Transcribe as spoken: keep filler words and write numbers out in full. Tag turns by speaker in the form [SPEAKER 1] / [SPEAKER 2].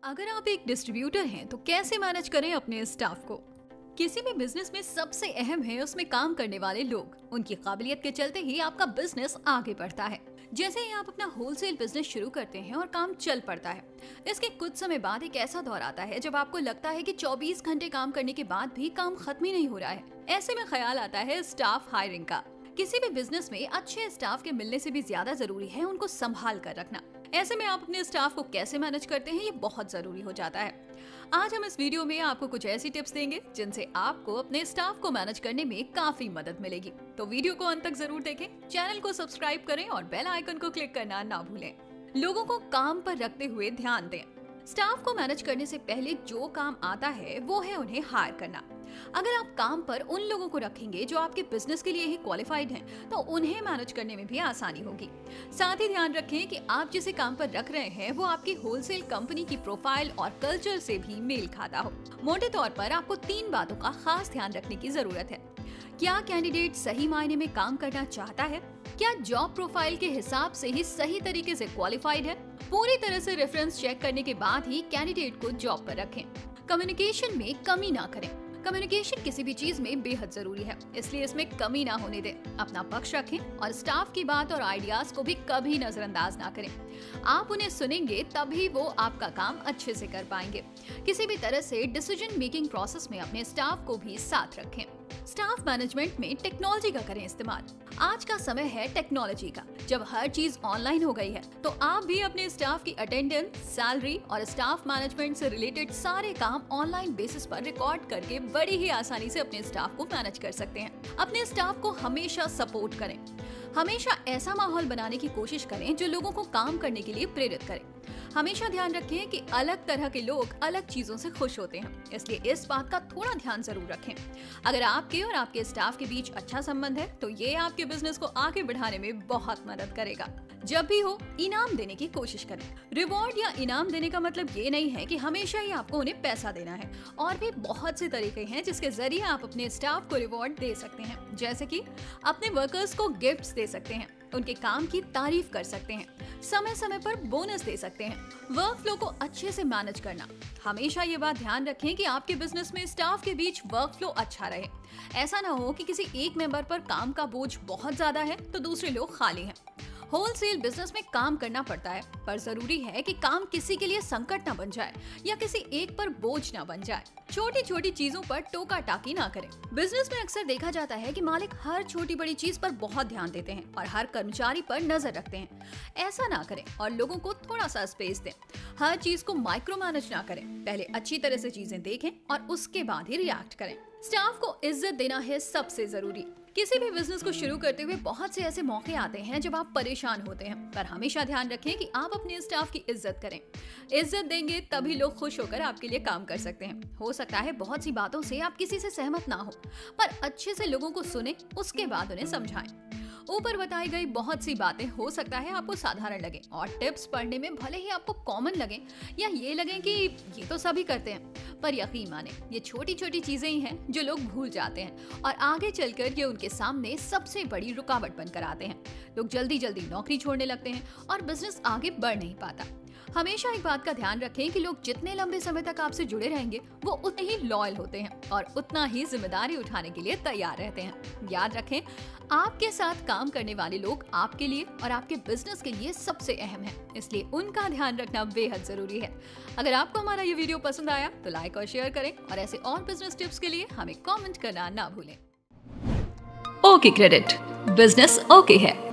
[SPEAKER 1] अगर आप एक डिस्ट्रीब्यूटर हैं तो कैसे मैनेज करें अपने स्टाफ को। किसी भी बिजनेस में सबसे अहम है उसमें काम करने वाले लोग। उनकी काबिलियत के चलते ही आपका बिजनेस आगे बढ़ता है। जैसे ही आप अपना होलसेल बिजनेस शुरू करते हैं और काम चल पड़ता है, इसके कुछ समय बाद एक ऐसा दौर आता है जब आपको लगता है कि चौबीस घंटे काम करने के बाद भी काम खत्म ही नहीं हो रहा है। ऐसे में ख्याल आता है स्टाफ हायरिंग का। किसी भी बिजनेस में अच्छे स्टाफ के मिलने से भी ज्यादा जरूरी है उनको संभाल कर रखना। ऐसे में आप अपने स्टाफ को कैसे मैनेज करते हैं ये बहुत जरूरी हो जाता है। आज हम इस वीडियो में आपको कुछ ऐसी टिप्स देंगे जिनसे आपको अपने स्टाफ को मैनेज करने में काफी मदद मिलेगी। तो वीडियो को अंत तक जरूर देखें, चैनल को सब्सक्राइब करें और बेल आइकन को क्लिक करना ना भूलें। लोगों को काम पर रखते हुए ध्यान दें। स्टाफ को मैनेज करने से पहले जो काम आता है वो है उन्हें हायर करना। अगर आप काम पर उन लोगों को रखेंगे जो आपके बिजनेस के लिए ही क्वालिफाइड हैं, तो उन्हें मैनेज करने में भी आसानी होगी। साथ ही ध्यान रखें कि आप जिसे काम पर रख रहे हैं वो आपकी होलसेल कंपनी की प्रोफाइल और कल्चर से भी मेल खाता हो। मोटे तौर पर आपको तीन बातों का खास ध्यान रखने की जरूरत है। क्या कैंडिडेट सही मायने में काम करना चाहता है? क्या जॉब प्रोफाइल के हिसाब से ही सही तरीके से क्वालिफाइड है? पूरी तरह से रेफरेंस चेक करने के बाद ही कैंडिडेट को जॉब पर रखें। कम्युनिकेशन में कमी ना करें। कम्युनिकेशन किसी भी चीज में बेहद जरूरी है, इसलिए इसमें कमी ना होने दें। अपना पक्ष रखें और स्टाफ की बात और आइडियाज को भी कभी नजरअंदाज ना करें। आप उन्हें सुनेंगे तभी वो आपका काम अच्छे से कर पाएंगे। किसी भी तरह से डिसीजन मेकिंग प्रोसेस में अपने स्टाफ को भी साथ रखें। स्टाफ मैनेजमेंट में टेक्नोलॉजी का करें इस्तेमाल। आज का समय है टेक्नोलॉजी का। जब हर चीज ऑनलाइन हो गई है तो आप भी अपने स्टाफ की अटेंडेंस, सैलरी और स्टाफ मैनेजमेंट से रिलेटेड सारे काम ऑनलाइन बेसिस पर रिकॉर्ड करके बड़ी ही आसानी से अपने स्टाफ को मैनेज कर सकते हैं। अपने स्टाफ को हमेशा सपोर्ट करें। हमेशा ऐसा माहौल बनाने की कोशिश करें जो लोगों को काम करने के लिए प्रेरित करे। हमेशा ध्यान रखें कि अलग तरह के लोग अलग चीजों से खुश होते हैं, इसलिए इस बात का थोड़ा ध्यान जरूर रखें। अगर आपके और आपके स्टाफ के बीच अच्छा संबंध है तो ये आपके बिजनेस को आगे बढ़ाने में बहुत मदद करेगा। जब भी हो इनाम देने की कोशिश करें। रिवॉर्ड या इनाम देने का मतलब ये नहीं है कि हमेशा ही आपको उन्हें पैसा देना है। और भी बहुत से तरीके हैं जिसके जरिए आप अपने स्टाफ को रिवॉर्ड दे सकते हैं। जैसे कि अपने वर्कर्स को गिफ्ट्स दे सकते हैं, उनके काम की तारीफ कर सकते हैं, समय समय पर बोनस दे सकते हैं। वर्क फ्लो को अच्छे से मैनेज करना। हमेशा ये बात ध्यान रखें कि आपके बिजनेस में स्टाफ के बीच वर्क फ्लो अच्छा रहे। ऐसा ना हो कि किसी एक मेंबर पर काम का बोझ बहुत ज्यादा है तो दूसरे लोग खाली हैं। होलसेल बिजनेस में काम करना पड़ता है, पर जरूरी है कि काम किसी के लिए संकट ना बन जाए या किसी एक पर बोझ ना बन जाए। छोटी छोटी चीजों पर टोका टाकी ना करें। बिजनेस में अक्सर देखा जाता है कि मालिक हर छोटी बड़ी चीज पर बहुत ध्यान देते हैं और हर कर्मचारी पर नजर रखते हैं। ऐसा ना करें और लोगों को थोड़ा सा स्पेस दें। हर चीज को माइक्रो मैनेज ना करें। पहले अच्छी तरह से चीजें देखें और उसके बाद ही रिएक्ट करें। स्टाफ को इज्जत देना है सबसे जरूरी। किसी भी बिजनेस को शुरू करते हुए बहुत से ऐसे मौके आते हैं जब आप परेशान होते हैं, पर हमेशा ध्यान रखें कि आप अपने स्टाफ की इज्जत करें। इज्जत देंगे तभी लोग खुश होकर आपके लिए काम कर सकते हैं। हो सकता है बहुत सी बातों से आप किसी से सहमत ना हो, पर अच्छे से लोगों को सुने, उसके बाद उन्हें समझाएं। ऊपर बताई गई बहुत सी बातें हो सकता है आपको साधारण लगे और टिप्स पढ़ने में भले ही आपको कॉमन लगे या ये लगे कि ये तो सभी करते हैं, पर यकीन माने ये छोटी छोटी चीजें ही हैं जो लोग भूल जाते हैं और आगे चलकर ये उनके सामने सबसे बड़ी रुकावट बनकर आते हैं। लोग जल्दी जल्दी नौकरी छोड़ने लगते हैं और बिजनेस आगे बढ़ नहीं पाता। हमेशा एक बात का ध्यान रखें कि लोग जितने लंबे समय तक आपसे जुड़े रहेंगे वो उतने ही लॉयल होते हैं और उतना ही जिम्मेदारी उठाने के लिए तैयार रहते हैं। याद रखें, आपके साथ काम करने वाले लोग आपके लिए और आपके बिजनेस के लिए सबसे अहम हैं, इसलिए उनका ध्यान रखना बेहद जरूरी है। अगर आपको हमारा ये वीडियो पसंद आया तो लाइक और शेयर करें और ऐसे और बिजनेस टिप्स के लिए हमें कॉमेंट करना ना भूलें। ओके क्रेडिट, बिजनेस ओके है।